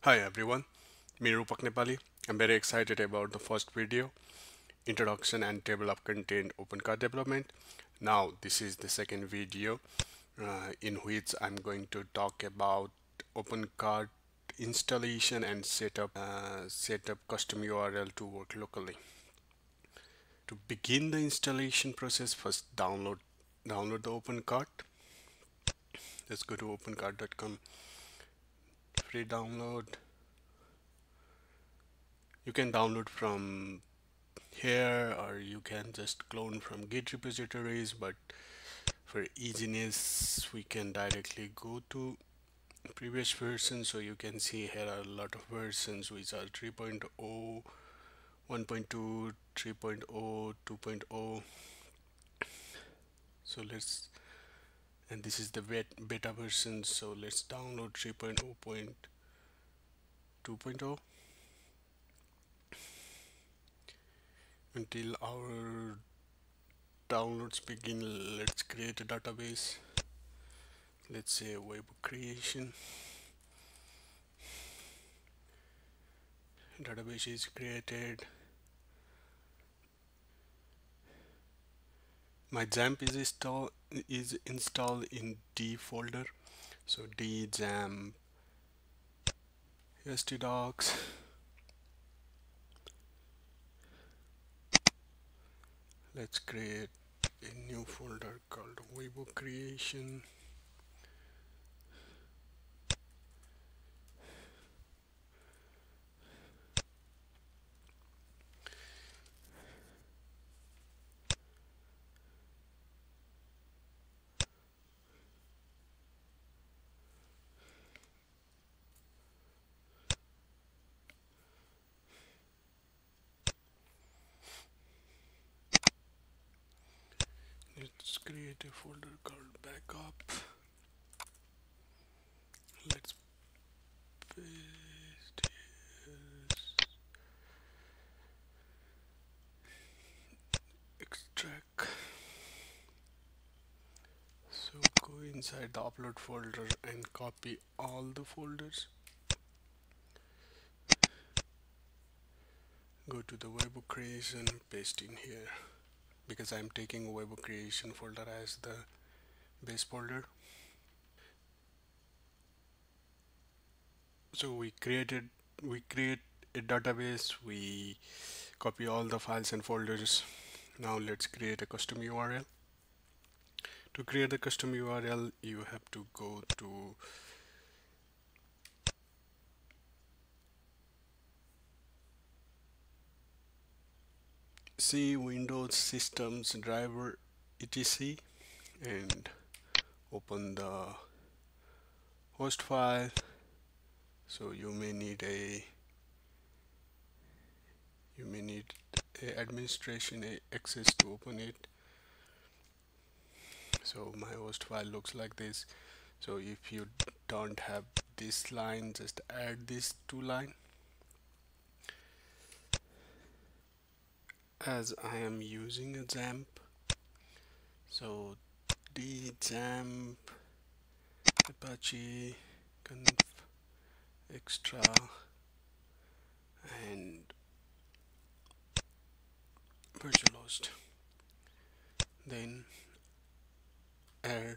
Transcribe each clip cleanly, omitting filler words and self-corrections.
Hi everyone, me Rupak Nepali. I'm very excited about the first video, Introduction and Table of Content Opencart Development. Now this is the second video in which I'm going to talk about Opencart installation and setup custom URL to work locally. To begin the installation process, first download the Opencart. Let's go to opencart.com, free download. You can download from here or you can just clone from git repositories, but for easiness we can directly go to previous version. So you can see here are a lot of versions which are 3.0, 1.2, 3.0, 2.0. So let's, and this is the beta version, so let's download 3.0.2.0. Until our downloads begin, let's create a database. Let's say web creation. Database is created. My XAMPP is installed in D folder. So D XAMPP htdocs. Let's create a new folder called web creation. Let's create a folder called backup. Let's paste extract. So go inside the upload folder and copy all the folders. Go to the web creation, paste in here, because I'm taking web creation folder as the base folder. So we create a database, we copy all the files and folders. Now let's create a custom URL. To create the custom URL, you have to go to C, Windows, Systems, Driver, etc. and open the host file. So you may need a administration access to open it. So my host file looks like this. So if you don't have this line, just add this two line. As I am using a XAMPP, so d XAMPP Apache conf extra and virtual host, then add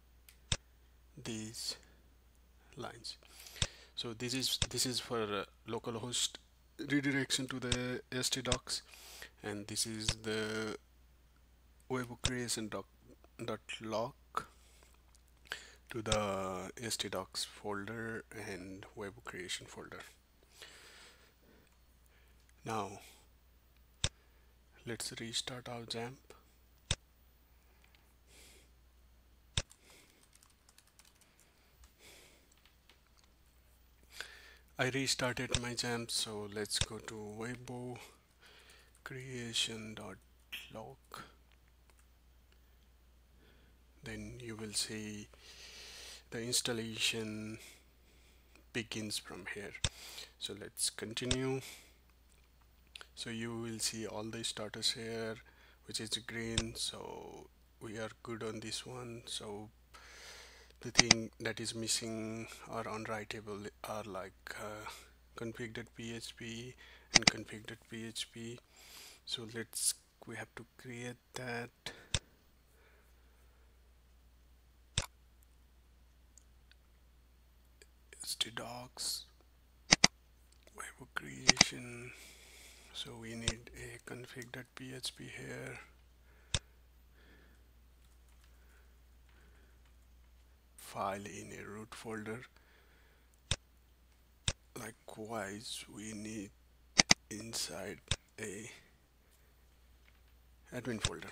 these lines. So this is for localhost redirection to the htdocs, and this is the web creation dot log to the htdocs folder and web creation folder. Now let's restart our XAMPP. I restarted my XAMPP, so let's go to web creation.log. Then you will see the installation begins from here. So let's continue. So you will see all the status here, which is green, so we are good on this one. So The thing that is missing or unwritable are like config.php and config.php. So we have to create that. htdocs web creation. So we need a config.php here, file in a root folder. Likewise, we need inside a admin folder.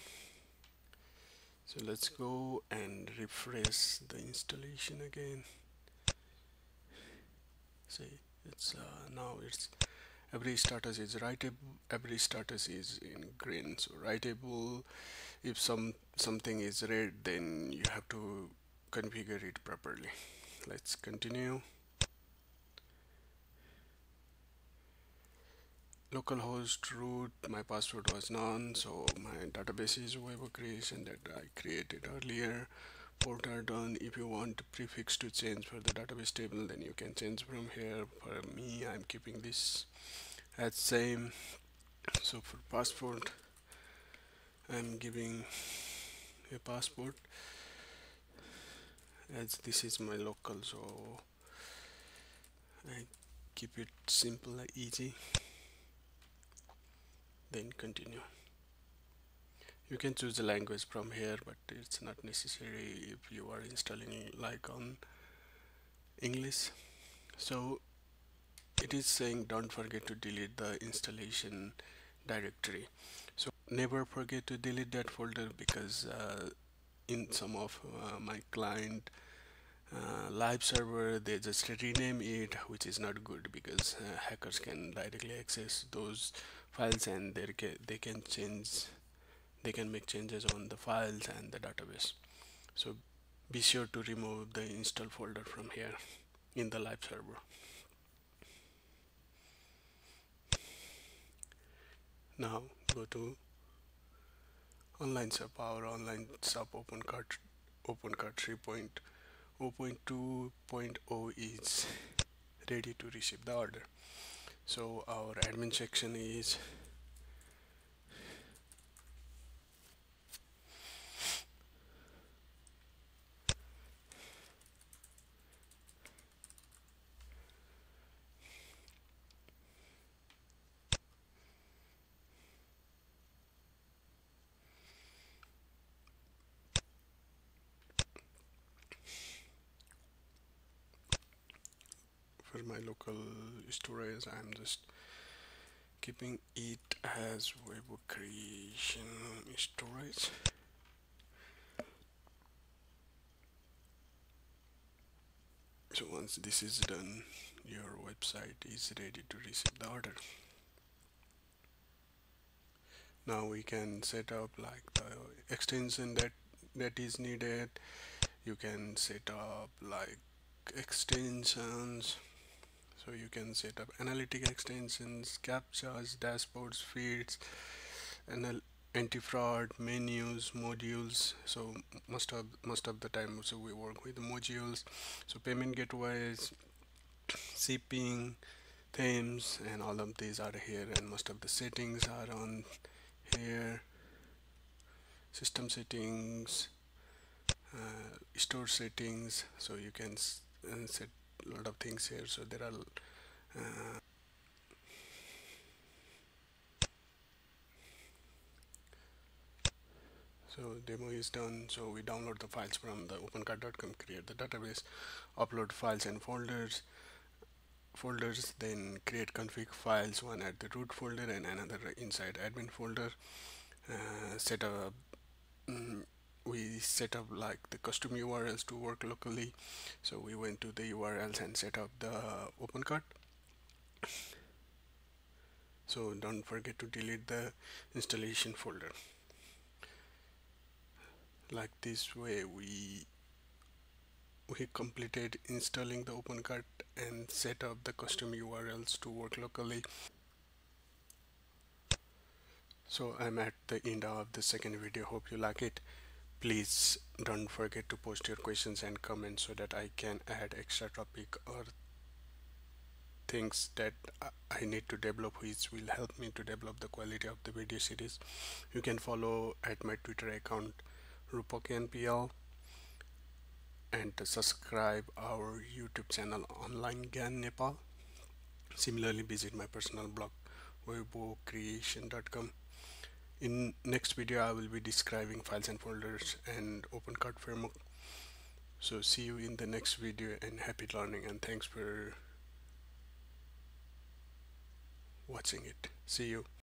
So let's go and refresh the installation again. See, it's now it's every status is writable, every status is in green. So writable, if something is red, then you have to configure it properly. Let's continue. Localhost root, my password was none, so my database is web creation that I created earlier. Port are done. If you want prefix to change for the database table, then you can change from here. For me, I'm keeping this as same. So for passport, I'm giving a passport as this is my local, so I keep it simple and easy. Then continue. You can choose the language from here, but it's not necessary if you are installing like on English. So it is saying don't forget to delete the installation directory. So never forget to delete that folder, because in some of my client live server they just rename it, which is not good, because hackers can directly access those files and they can make changes on the files and the database. So be sure to remove the install folder from here in the live server. Now go to online sub. Our online sub Opencart 3.0.2.0 is ready to receive the order. So our admin section is for my local storage. I'm just keeping it as web creation storage. So once this is done, your website is ready to receive the order. Now we can set up like the extension that is needed. You can set up like extensions. So you can set up analytic extensions, captchas, dashboards, feeds, and anti-fraud, menus, modules. So most of the time, so we work with modules. So payment gateways, shipping, themes, and all of these are here, and most of the settings are on here. System settings, store settings. So you can set a lot of things here. So there are so demo is done. So we download the files from the opencart.com, create the database, upload files and folders, then create config files, one at the root folder and another inside admin folder. Set up we set up like the custom URLs to work locally. So we went to the URLs and set up the Opencart. So don't forget to delete the installation folder. Like this way we completed installing the Opencart and set up the custom URLs to work locally. So I'm at the end of the second video. Hope you like it. Please don't forget to post your questions and comments so that I can add extra topic or things that I need to develop, which will help me to develop the quality of the video series. You can follow at my Twitter account rupokenpl, and to subscribe our YouTube channel Online Gyan Nepal. Similarly, visit my personal blog webocreation.com. In next video, I will be describing files and folders and Opencart framework. So see you in the next video, and happy learning, and thanks for watching it. See you.